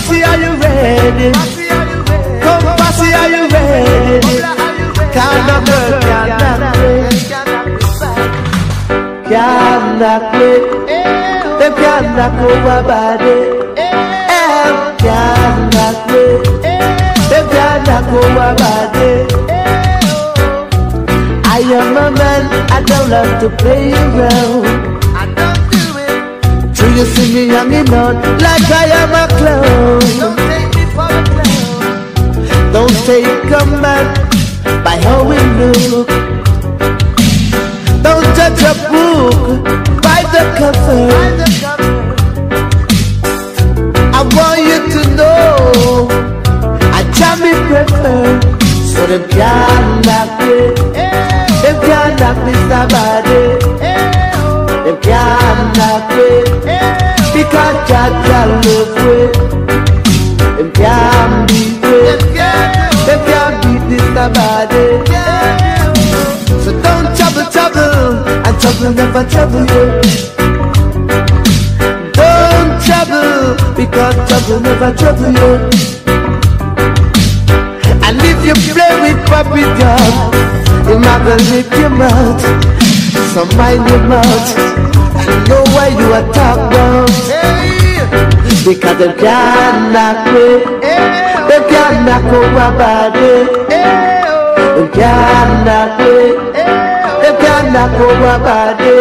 Posse, are you ready? Come, Posse, are you ready? Kind of girl cannot wait. Cannot wait. Them cannot over body. Cannot wait. Them cannot over body. I am a man, I don't love to play around. I don't do it. Till you see me hanging on like I am a clown. Don't take me for a clown. Don't take a man by how we look. Don't judge a book by the cover. I want you to know I jam me prefer. So them can't knock me. Them can't knock me somebody. Them can't knock me. Because God love me. Them can't beat me. Them can't beat this somebody. So don't trouble, and trouble never trouble you. Don't trouble, because trouble never trouble you. And if you play with puppy dog, you're not gonna lick your mouth. So mind your mouth and know why you are talk about. Because they can't knock me. They can't knock over body. They can't knock me. They can't knock over body.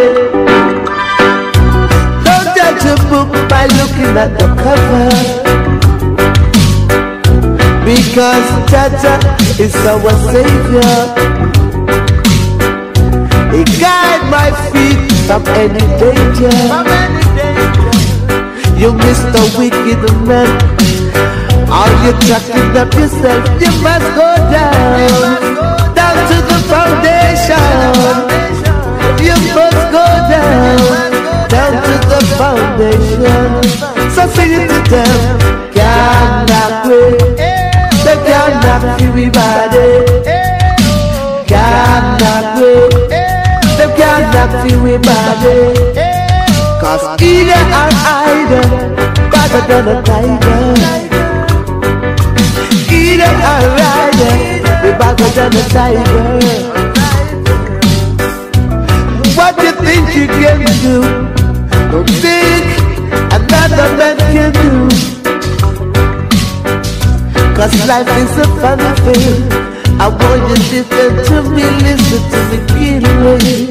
Don't judge a book by looking at the cover. Because Jaja is our Savior. He guide my feet from any danger. You Mr. Wicked man, all you jacking up yourself, you must go down, down to the foundation. You must go down, down to the foundation. So sing it to them, can't knock me. They can't knock everybody. Can't knock me. They can't knock everybody. Cause either or either, better than a tiger. Either or either, we better than a tiger. What you think you can do, don't think another man can do. Cause life is a funny thing. I want you to listen to me, listen to me keenly.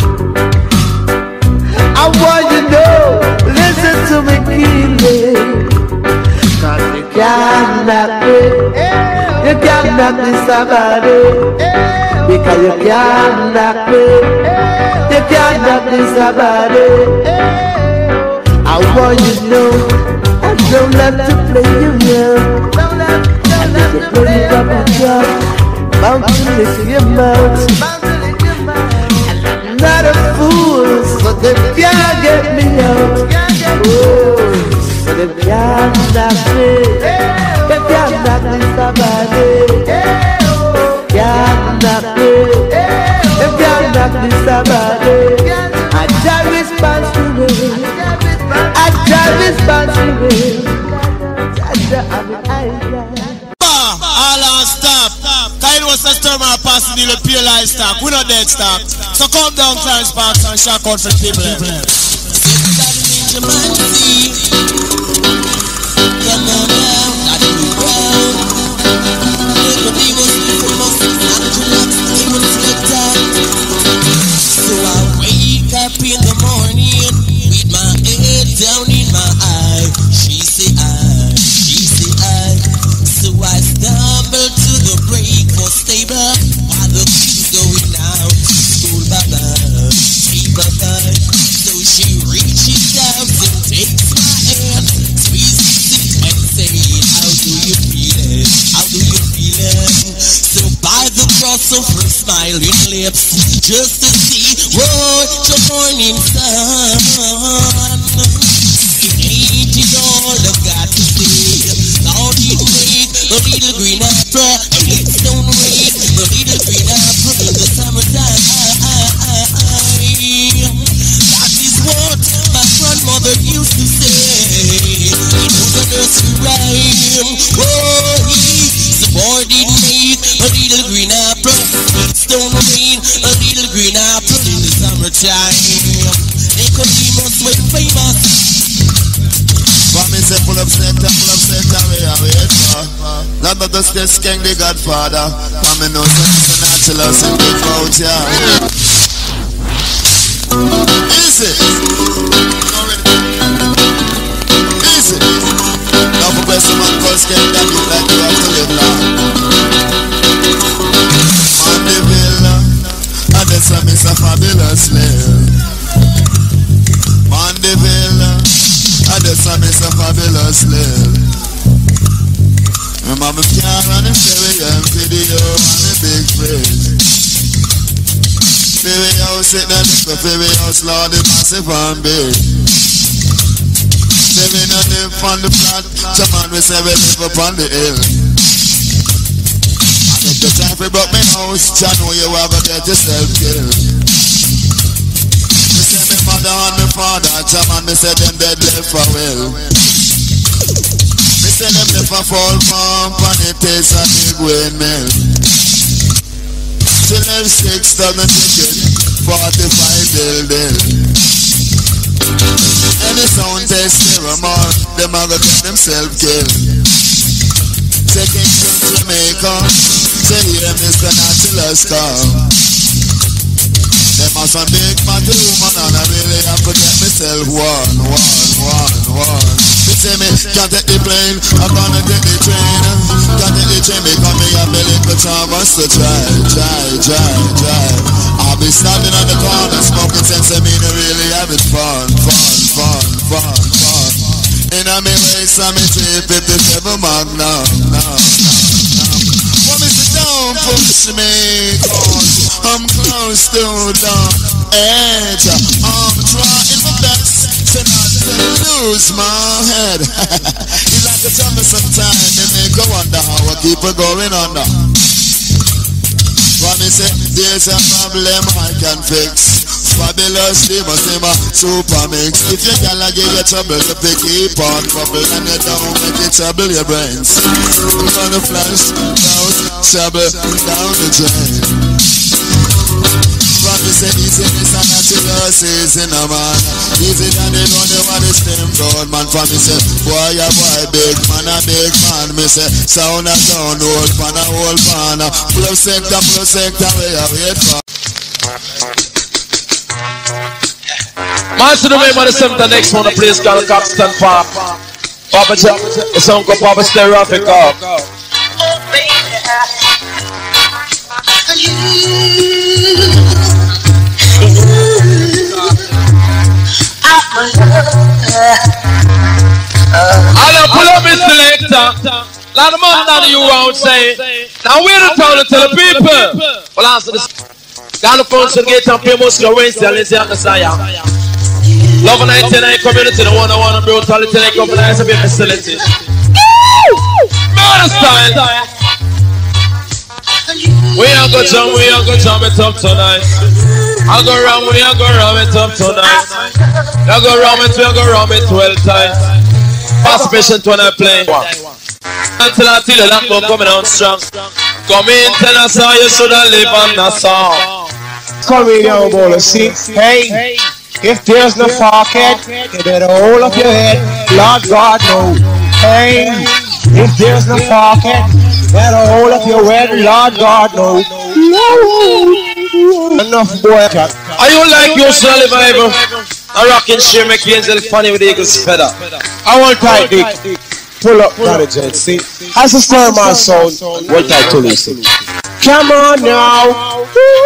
I want you to know, listen to me keenly. Cause you can't knock me. You can't knock me somebody. Because you can't knock me. You can't knock me somebody. I want you to know, I don't love to play you well. You play it up and drop, bound to lick your mouth. And I'm not a fool, so they can't get me out. Oh, so they can't knock me. They can't knock me somebody. Can't knock me. They can't knock me somebody. I just responsible. I just responsible. All on stop. Kind was the storm our passing the pure livestock. We not dead stock. So come down Clarence Parks and shock out for people. So I wake up in the morning with my head down in my eye. She say I. So I stumble to the breakfast table while the kids going out to school. Bye-bye. So she reaches out and takes my hand, squeezes it and says, how do you feel it? How do you feel it? So by the cross of her smiling lips, just to see what your morning sun. Ain't it all I got to say? Lord, you make a little green apple, and it's don't rain, a little green apple in the summertime. That is what my grandmother used to say. It was a nursery rhyme. Oh, he supported me. A little green apple, stone rain. A little green apple in the summertime. Nicodemus was famous. For me say pull up sector, we are wait for. Not but just this king the Godfather. For me know some natural in the crowd, yeah. Easy. Easy. Now for best man cause king that you like you have to live long. On the villa, and that's a miss a fabulous live. On the villa, and that's a miss a fabulous live. Remember car and the ferry and video and the big fridge. Ferry house sitting at the ferry house, Lord, the massive and big. Ferry not live on the flat, some man we say we live up on the hill. I take the time for broke my house, I know you have to get yourself killed. Me say me mother and me father, man, me say them dead left for well. Me say them left for fall pump and it takes a big windmill. Till them 6,000 ticket, 45 building. Any sound test more, them a go get themselves killed. Taking to Jamaica, say here Mr. Naturalist come. Them a some big man woman and I really have to get myself one. Me say me can't take the plane, I'm gonna take the train. Can't take the train because me have a little chance to drive. I'll be standing on the corner smoking sense I mean really having fun. In a me race I'm in 357 Magnum. Want me to don't push me, cause I'm close to the edge. I'm trying my best to not lose my head. You like to tell me sometime, they may go under how I keep it going under. Want me say, there's a problem I can fix. Fabulous, they must name a super mix. If you gonna give you trouble, you pick keep on bubble and you don't make it trouble your brains. I'm gonna flash down, trouble down the drain. But me say easy, this and natural season, man. Easy than they don't know what is them road, man. For me say, boy, a boy, big man, a big man. Me say, sound a sound, old pan, a old pan. Full of sector, we are wait for. Master the way man, the next one, the place called Caxton Park. Papa Jack, it's Uncle Papa Stereo Africa. I'll pull up his selector. Lot of man down you around saying, now we're the town to tell the people. Well, answer this. Got the phone to get on famous Wednesday, let's see on the side. Love 99 community, the one I want to brutality, like compliance of your facility. Murder style. We are go jump it up tonight. I go ram it up tonight. I go ram it 12 times. Fast patient when I play. Until I tell you that I'm coming on strong. Come in, tell us how you should have live on the song. Call me down, bowler, see? Hey, if there's no pocket, you better hold up your head. Lord God, no. Hey, if there's no pocket, you better hold up your head. Lord God, no. Enough, boy. Are you like your survival? A rocking share make Hazel funny with the eagle's feather. I want tight, Dick. Pull up, manager, see? As a star man sound, what tight to listen. Come on now.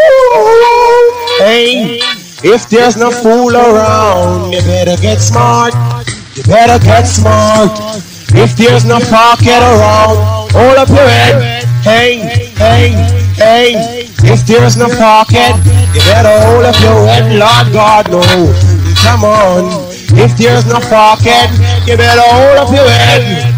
Hey, if there's no fool around, you better get smart. You better get smart. If there's no pocket around, hold up your head. Hey. If there's no pocket, you better hold up your head. Lord God, no. Come on. If there's no pocket, you better hold up your head.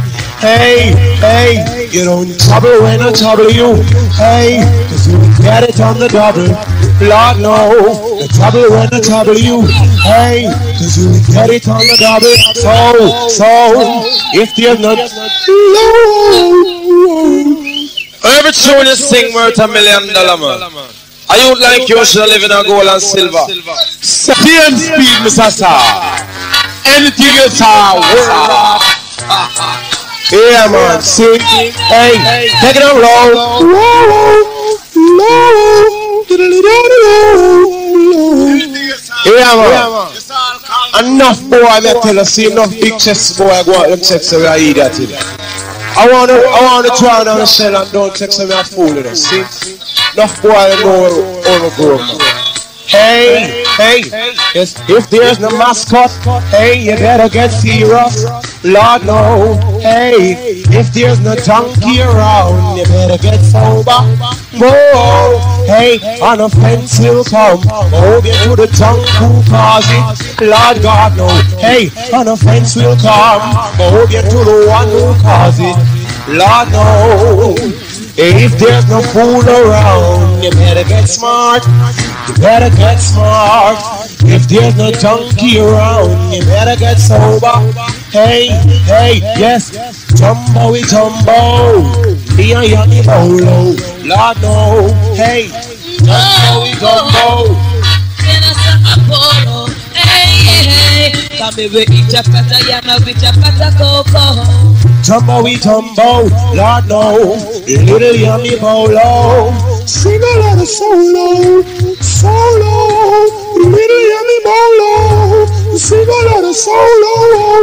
Hey, you don't trouble when I trouble you. Hey, cause you get it on the double. Lord, no. The trouble when the trouble you. Hey, cause you get it on the double. So, if there's not every tune you sing worth $1 million, man. I don't like you should live in a gold and silver. Same speed, Mr. Star. Anything you saw, yeah, man. See, hey, take it on low. Yeah, man. Enough boy, I tell you, see enough big chest boy, I go out and check so we are idiot today. I want to try down the shell and don't check so we are fool with us. See, enough boy, I know all the grown. Hey, yes, if there's no mascot, hey, you better get serious. Lord, no. Hey, if there's no donkey around, you better get sober. Whoa, hey, an offense will come. Hold you to the tongue who cause it. Lord God, no. Hey, an offense will come. Hold you to the one who cause it. Lord, no. If there's no fool around, you better get smart. You better get smart. If there's no donkey around, you better get sober. Hey, yes, Jumbo, Jumbo. Be a yummy bolo. Lord, no. Hey, Jumbo, Jumbo. Hey, come here, eat a pata yana with a pata coco. Jumbo, Jumbo, Lord, no. Little yummy bolo. Sing a lot of solo. Little yummy bolo. Sing a lot of solo.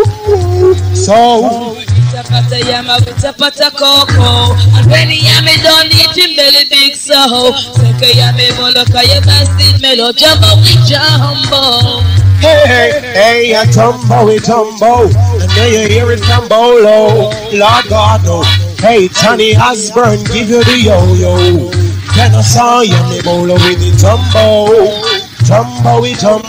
Pata yama with a pata coco. And when yummy don't eat him belly big so. Seke yummy bolo kaya bastard melo. Jumbo, Jumbo. Hey, a Jumbo, Jumbo. And then you hear it from Bolo. Lord God, no. Hey, Johnny Osborne, give you the yo-yo. Then I saw you, me Bolo with the Jumbo. Jumbo.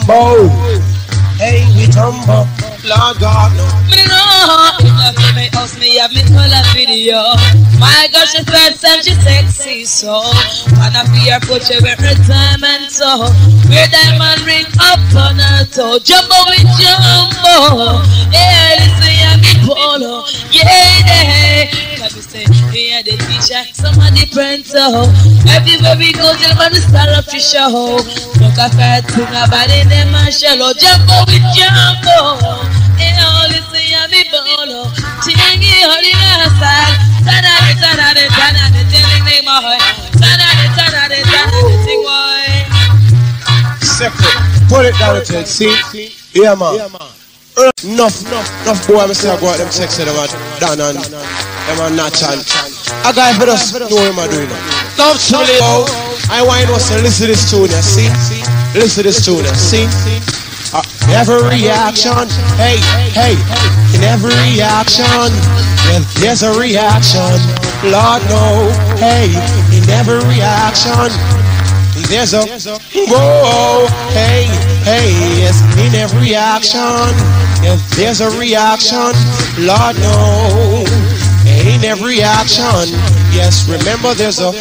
Hey, we Jumbo. Lord God, no. Me know, if you feel me house, me have me color video. My gosh, she fat and she sexy so. And I feel her put you every time and so. Wear diamond ring up on her toe. Jumbo with Jumbo. Yeah, listen, I'm me Polo. Yeah, can we say, yeah, the teacher, some of the printer. Everywhere we go, tell man the star of the show. Look at that thing about it, them and shallow. Jumbo with Jumbo. Yeah, listen, I'm me Polo. Chingy, holy asal. Tanade, telling me my Tanade, ting boy. Separate. Put it down to it, see? Yeah, man. Enough boy, I say I go out them checks them down and them are not chant. A guy for us know him a doing it. Love to me. I want you to listen to this tune, see? Listen to this tune, see? Every reaction, hey, in every reaction, there's a reaction. Lord, no, hey, in every reaction, there's a whoa, hey, yes, in every reaction, there's a reaction. Lord, no, in every reaction, yes, remember there's a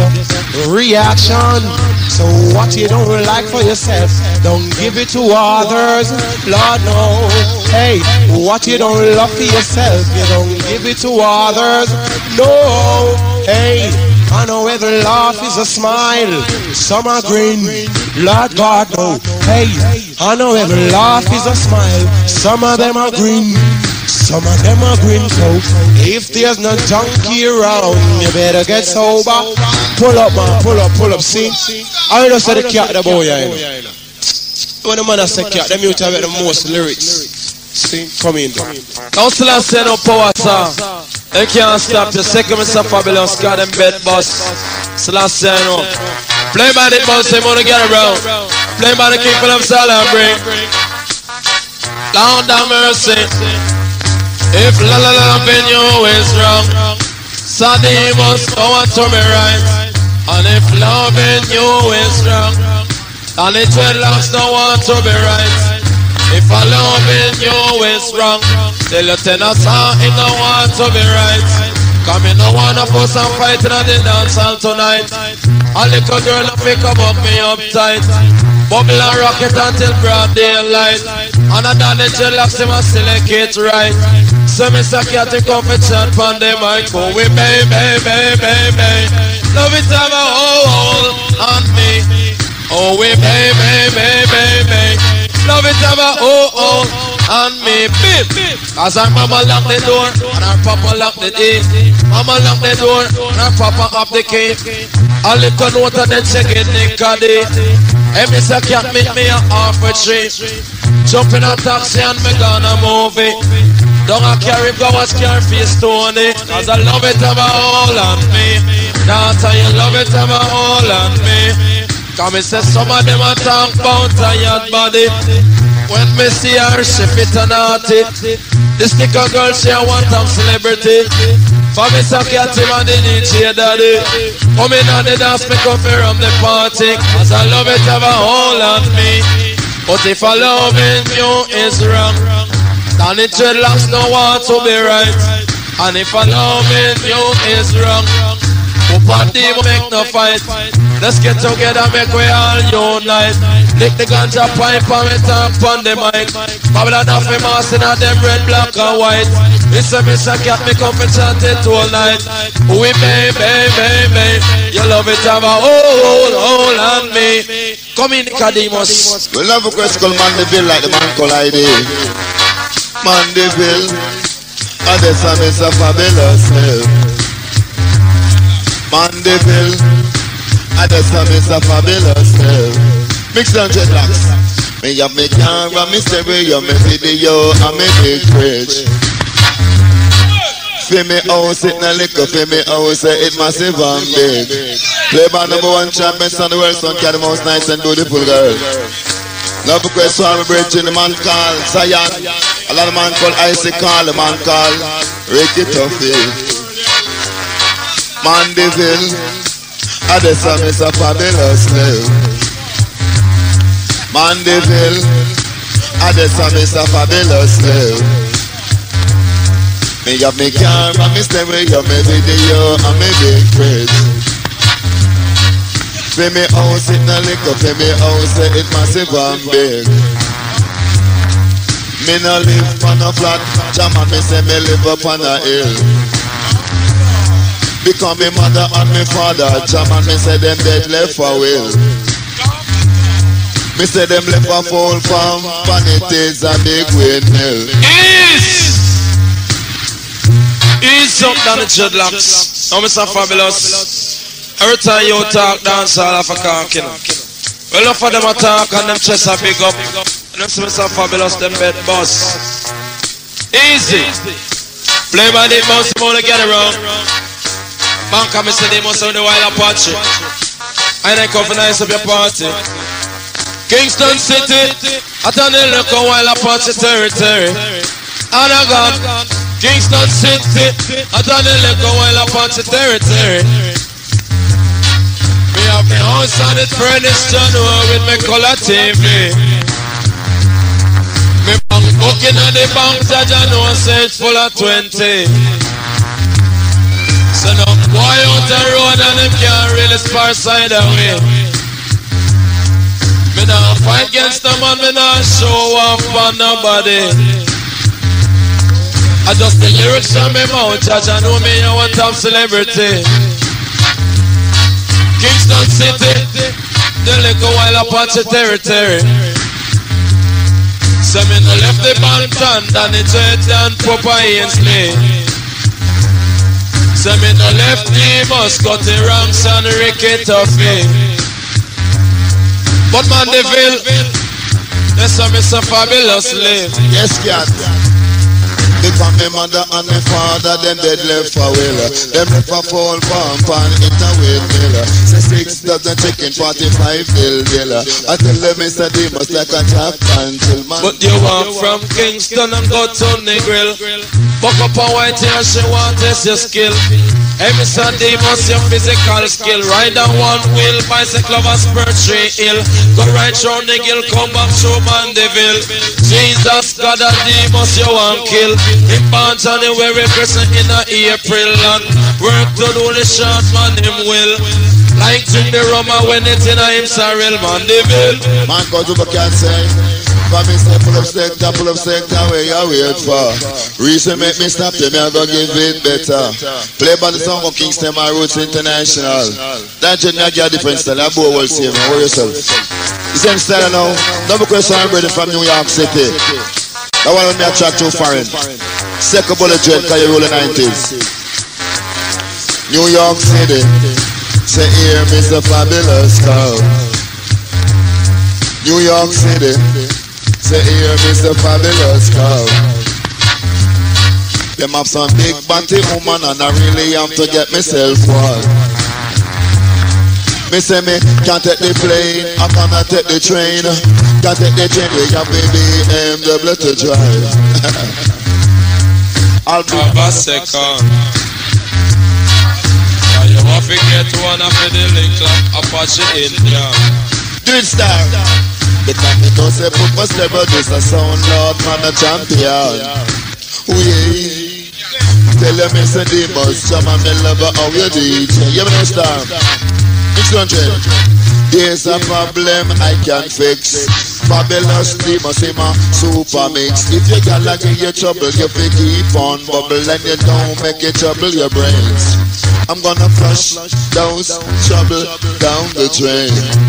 reaction. So what you don't like for yourself, don't give it to others. Lord, no. Hey, what you don't love for yourself, you don't give it to others. No. Hey, I know whether laugh is a smile, some are grin. Lord God, no. Hey, I know whether laugh is a smile, some of them are grin. Some of them are grin, so if there's no junkie around, you better get sober. Pull up, man, pull up, see? I just said the cat the boy, you know. When the man has said cat, them you have the most lyrics. See? Come in there. Council and say no power, sir. They can't stop the second Mr. Fabulous got them bed bus. Selassie, you know. Play by the bus, they want to get around. Play by the people of Salah bring. Lord have mercy. If loving you is wrong, Sunday must go on to me right. And if loving you is wrong, and it dreadlocks don't want to be right. If I loving you is wrong, tell your tenor it don't want to be right. Come in, no wanna fuss and fight in the dance hall tonight. A little girl up me come up me uptight. Bubble and rocket until broad daylight. And I done the dreadlocks him and select it right. So me say can't take off a chat from the mic. Oh we baby. Love it have a hold on me. Oh we baby. Love it have a hold on me. Cause our mama lock the door and our papa lock the key. Mama lock the door and our papa up the key. A little note and then check it Nickady. Hey Mr. Cat meet me a half a tree. Jump in a taxi and me gonna move it. Don't I carry flowers, carry face Tony. Cause I love it have a hold on me. Daughter you love it have a hold on me. Cause me say some of them a talk about tired body. When me see her, she fit and naughty. The sticker girl, she a one-time celebrity. For me, so cat him and the DJ daddy. Come in on the dance, me come here from the party. Cause I love it, have a hold on me. But if I loving you is wrong, then the dreadlocks no want to be right. And if I loving you is wrong, up on them make no fight. Let's get together, make we all unite. Lick the ganja pipe and we talk on the mic. Babylon off me mass in a them red, black and white. Mr. Cat me come for chant it all night. We baby. You love it, have a hold on me. Come in, Nicodemus. We love a quest called Mandeville like the man called ID. Mandeville. And this is a fabulous hill. Mandeville, and the sun is a fabulous hill. Mix down dreadlocks. Me have me camera, me stereo, me video, and me big fridge. Feel me house, it na liquor, feel me house, it massive and big. Play by #1 champions on the world, son, carry the most nice and beautiful girl. Love request for my bridge, the man called Zion. A lot of man called Icy Call, the man called Ricky Tuffy. Mandeville, and the sun is a fabulous hill. Mandeville, and the sun is a fabulous hill. Me have me camera, me stereo, me video, and me big fridge. Feel me house, it na liquor, feel me house, it massive and big. Me no live on a flat, Jama me say me live up on a hill. Because me mother and me father, Jama me say them dead left for will. Me say them left for full farm, vanities and big windmill. Ease up down the dreadlocks. Now Mr. Fabulous. Every time you talk, dance all of a conking. Well, enough of them attack and them chests are big up. And them see Mr. Fabulous, them bed boss. Easy. Play by the mouse, you wanna get around. Banka, me say they must have the wild Apache. I ain't come for nice up your party. Kingston City, I turn the look on wild Apache territory. And I got Kingston City, I turn the look on wild Apache territory. Me have my house on it furnished with my color TV. Me bank booking at the bank, judge I know say it's full of 20. So now boy out the road and them can't really spar side away. Me not fight against them and me not show off on nobody. I just the lyrics from me mouth, judge I know me a one top celebrity. Kingston City, the little while Apache territory. So me no left the Bantan, Danny Jet and Papa Ainsley. So me no left the Muscotty Ranks and Ricky Tuffy. But Mandeville, that's how Mr. Fabulous live. Yes, cat. Because my mother and my father, them dead left for will. Them left for full pump and it a windmill. Say 6 dozen chicken, 45 dill. I tell them it's a demons like a jack until man. But you walk from Kingston and go to the grill. Buck up a white hair, she want test your skill. Every Sunday must your physical skill. Ride on one wheel, bicycle over spur tree hill. Go right round the hill, come back show Mandeville. Jesus, God and demons you want kill. Him born January, person in a April. And work to do the short man him will. Like drink the rum when it's in a him sorrel Mandeville. Man go to the can't say. For me say pull up sector where you wait for. Reason make me stop them, I go give it better. Play by the song of Kingston, my roots international. That journey I get a different style, I bow will see me, hold yourself. The same style now, double question I'm ready from New York City. That one me attract too foreign. Second bullet dread, cause you roll the 90s. New York City, say here Mr. Fabulous Cow. New York City, say here Mr. Fabulous Cow. Them have some big body woman and I really have to get myself one. Me say me can't take the plane, I cannot take the train. Can't take the train, we got baby BMW to drive. I'll be a second. You want to get one of the link like Apache Indian. Do it star. Because me don't say put my step on this a sound lord man a champion. Oh yeah. Tell them it's a demons, jam and me love how you do it. You know star. It's 100. There's a problem I can fix. Fabulous demons in my super mix. If you got like in your trouble, you fi keep on bubble and you don't make it trouble your brains. I'm gonna flush those trouble down the drain.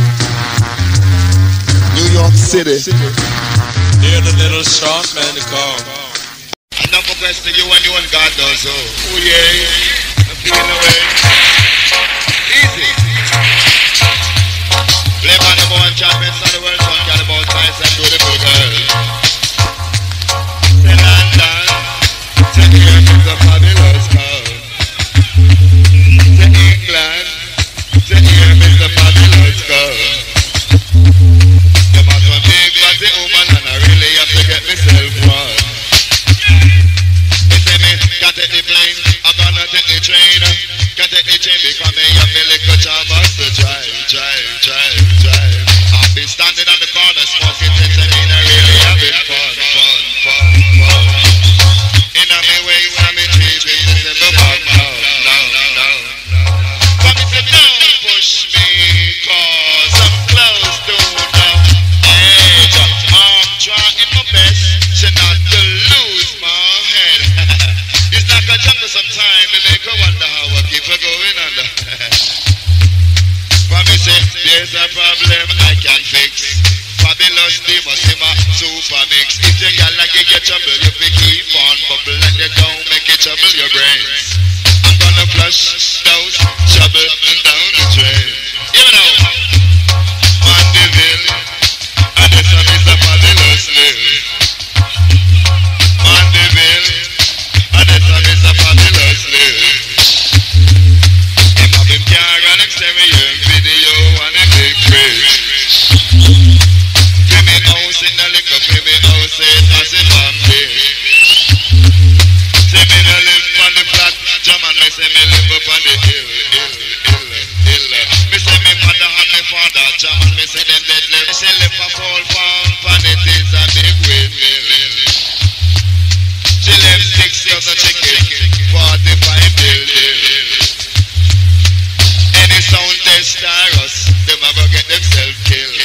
New York City. Hear the little short man come. Enough of question you and you and God does so. Oh yeah, I'm feeling away. Easy. Play by number one champions of the world, son got about nice and beautiful girl. Say London, say here is a fabulous girl. Say England, say here is a fabulous girl. Them are some big body woman and I really have to get myself one. They say me, can't take the plane, I'm gonna take the train. Can't take the train because me have me little chavas to drive. I've been standing on the corner smoking things and I really having fun. In a me ways and me trees, me say me back now. But me say don't push me cause I'm close to now. Edge, I'm trying my best to not to lose my head. It's like a jungle sometime, me make her wonder how I keep her going under. But me say there's a problem I can fix. Fabulous demons in my super mix. If you got like you get trouble, you fi keep on bubble and you don't make it trouble your brains. I'm gonna flush those trouble down the drain. You know, Mandeville, and this one is a fabulous live. Mandeville, and this one is a fabulous live. Him have him car and exterior video and a big fridge. Give me house in the liquor, give me house in massive and big. Say me no live on the flat, jam and me say me live up on the hill. Me say me mother and me father, jam and me say them dead live. Me say live a fall farm, and it is a big windmill. She left 6 years a chicken, 45 buildings. Any sound testers, them ever get themselves killed.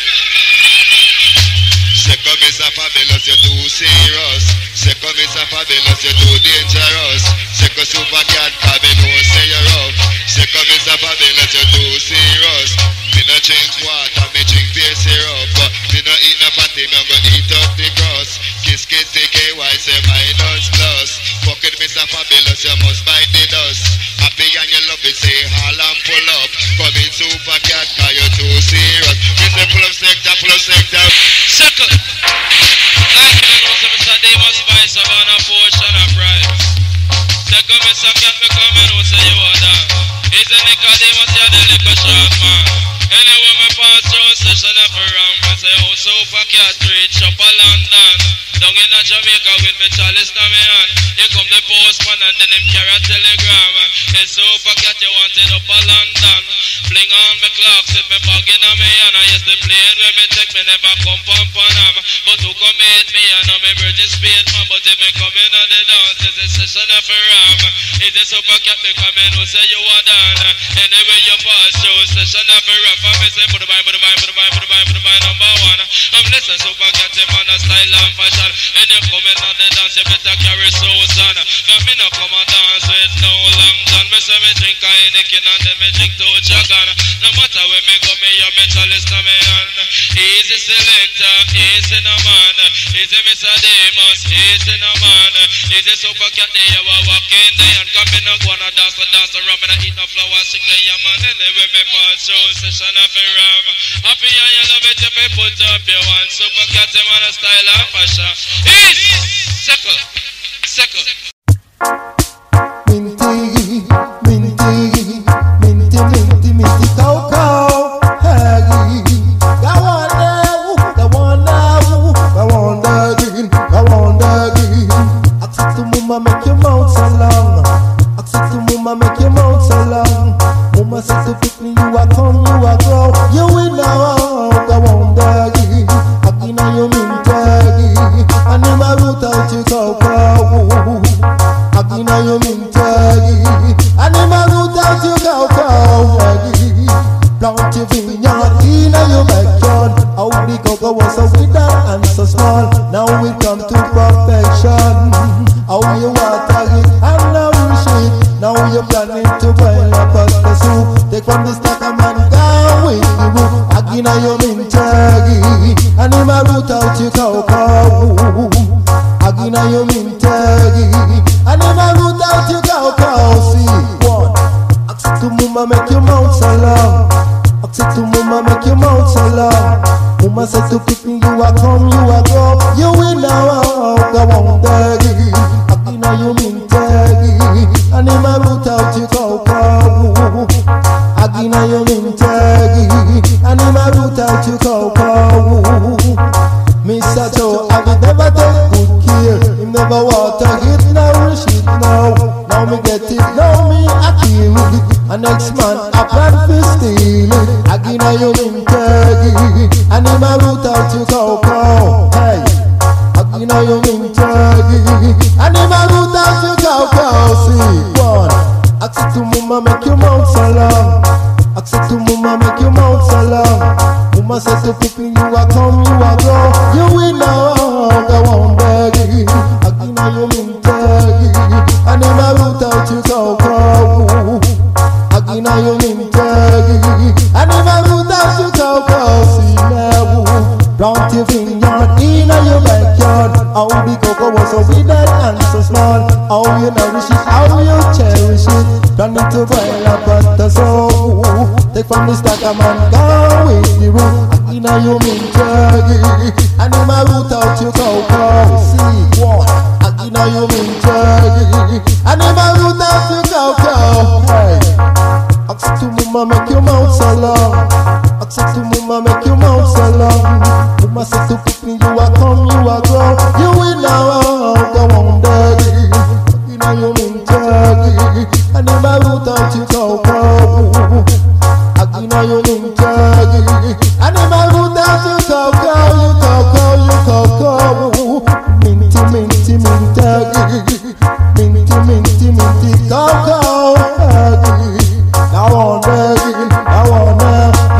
Say come is a fabulous, you're too serious. Say come is a fabulous, you're too dangerous. Say come super cat, cabin, don't say you're rough. Say come is a fabulous, you're too serious. Me no drink water, me drink beer syrup. Me no eat no patty, me go eat up the crust. Kiss TKY, say minus plus. Fuck it, Mr. Fabulous, you must bite the dust. Happy and you love it, say haul and pull up. Come in super cat, cause you're too serious. Me say full of sector. Second. Like you know, so Mr. Demon Spice, I'm on a portion of price. Second, Mr. Cat, me come and say you are that. It's a Nicodemus, you're the liquor short man. Anyway, me pass through session up around. I say, oh, super cat, reach up a London. Down in Jamaica with me chalice in my hand. Here come the postman one and then him carry a telegram. Hey, super cat, you wanted up a London. Fling on my clocks with me bugging on me and I used to play it when me take me never come pump on them. But who come hate me and know me bridges speed man. But if me come in on the dance, it's a session of a ram. It's a super cat me come in who say you are done. Anyway you pass through, session of a ram. For me say put the vibe, number one. I'm listening super cat him on a style and fashion. When you come in on the dance, you better carry Susan. But me no come and dance with no long john. Me say me drink a Heineken and then me drink two Jagan. No matter where me go, me your metalist na me hand. Easy selector, easy no man. Easy Mr. Demus, easy no man. Easy super cat day, you are walking there and come in and go on a dance around. Me no eat no flowers, sing the yaman. Anyway me pass through session of a ram. Happy and you love it if you put up your one. Super cat him on a style and fashion. East, circle, circle. Minty, minty, minty, minty, minty, cow, cow, hey. Go on now, go on now, go on again, go on again. Access to mama make your mouth so long. Access to mama make your mouth so long. Mama said to pick me, you are come, you are grow. You will know, go on again. Again I you minty, and in my root out you cow, cow. Again I you minty. Animal root out you go, plant your vineyard in your backyard. How the cocoa was so withered and so small. Now we come to perfection. How you water it and nourish it. Now you're planning to boil up the soup. Take from the stack of man down with the roof. Again I you minty. Animal root out you go. Again I you minty. Animal root out you go. See one. Access to mama make your mouth so long. Access to mama make your mouth so long. Mama said to pick me, you are come, you are go. You will now go on daddy. Again you mean daddy. Animal root out you go. Again you mean daddy. Animal root out you go. Mr. Joe, I will never take good care. Him never water it, nourish it now. Now me get it, now me I kill it. And next man I plan to steal it. Again I you mean turkey. And in my root out you go. Hey, again I you mean turkey. And in my root out you go. See one. Access to mama make your mouth so long. Access to mama make your mouth so long. Mama said to pick me, you are come, you are go. You will know, go on baby. Again I you mean turkey. And in my root out you go. Again I you mean turkey. And in my root out you go. See now, plant your vineyard in your backyard. How the cocoa was so withered and so small. How you nourish it, how you cherish it. Turn it to boil up at the soul. Take from the stack of man, go with the roof. Again I you mean turkey. And in my root out you go. See one. Again I you mean turkey. And in my root out you go. Hey, access to mama make your mouth so long. Access to mama make your mouth so long. Mama said to pick me, you are come, you are grow. You will now go on daddy. Again you mean turkey. And in my root out you go. Again you mean turkey. And in my root out you go. Minty, minty, minty, minty, minty, minty, go. Now on, baby, now on, now.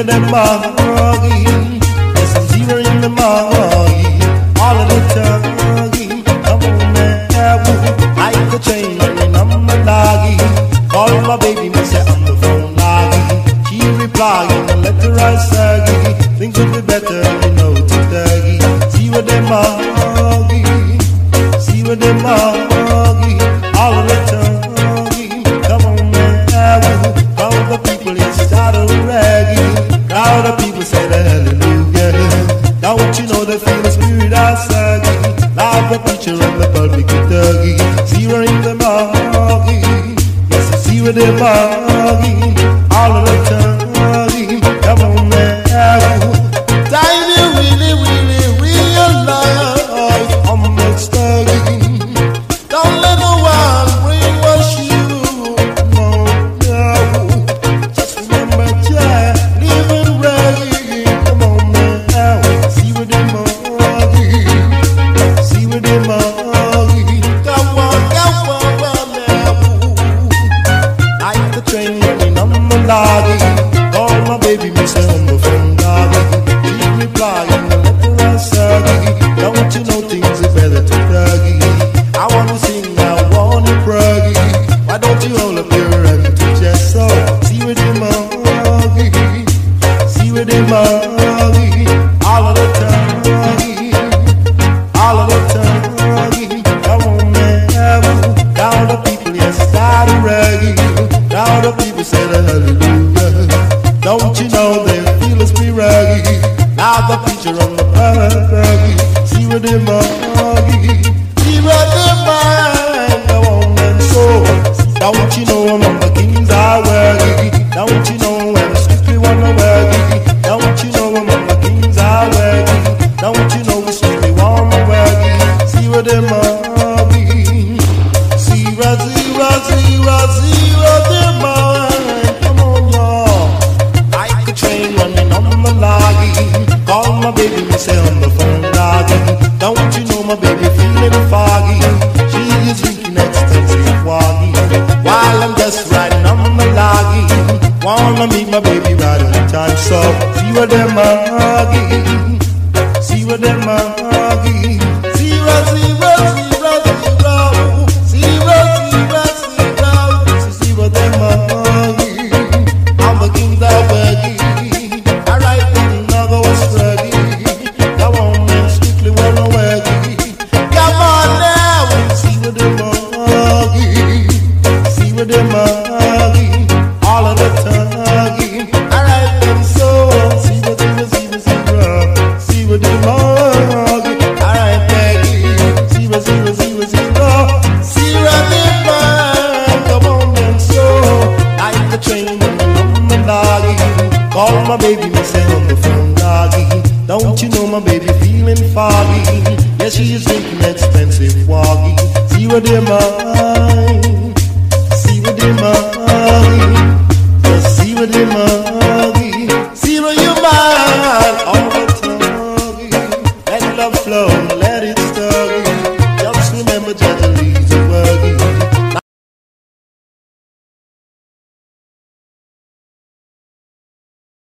Zero them margin. Yes, I'm zeroing the margin. All of the turkey. Come on now. Like the train running on the loggy. Call my baby, me say on the phone loggy. She replying a letter I saggy. Things would be better, you know, to turkey. See what them margin. See what them margin. All of the turkey. Come on now. All the people is started raggy. Crowd of people say the hallelujah. Don't you know they feel the spirit outside? Love the preacher and the public turkey. Zero in the margin. Yes, I see where they're margin. All of the turkey. Come on now. Time you really, really realize I'm next turkey. Don't let no one brainwash you. No, no. Just remember, yeah, living raggy. Come on now. See where they're margin. See where they're margin. Come on now. Like the train running on the loggy. Call my baby, me say on the phone loggy. She replying the letter I saggy. Don't you know things are better to turkey? I wanna sing, I wanna braggy. Why don't you hold up your hand to chest? So see where they're margin. See where they're margin. All of the turkey. All of the turkey. Come on now. Now the people, yes, started raggy. Now the people say the hallelujah. Don't you know they feel us be raggy? Now the preacher on the raggy. See where they're margin. See where they're margin. Go on and so. Don't you know among the kings are worthy? Don't you know I'm strictly one of worthy? Don't you know among the kings are worthy? Don't you know we strictly one of worthy? See where they're margin. Zero, zero, zero, zero, they're margin. Come on, y'all. Like a train running on the loggy. Call my baby, me say on the phone loggy. Don't you know my baby feeling foggy? She is drinking expensive waggy. While I'm just riding on the loggy. Wanna meet my baby right on time. So see what them margin. See what them margin. Zero, zero, zero, zero. Zero, zero, zero. See what them margin. I'm the king that working. Alright, then now go ready. Come on, man, strictly wanna working. Come on now, see what them margin. See what them margin. All of the turkey. Alright, then so see what they will see what see what they margin. Alright, Peggy. See what see what see what see what they margin. Come on, then so like the train on the loggy. Call my baby, me say on the phone loggy. Don't you know my baby feeling foggy? Yes, she is drinking expensive waggy. See what they margin. See what they margin. Just see what they margin. See what you mind. All the time. Let love flow, let it stir. Just remember, just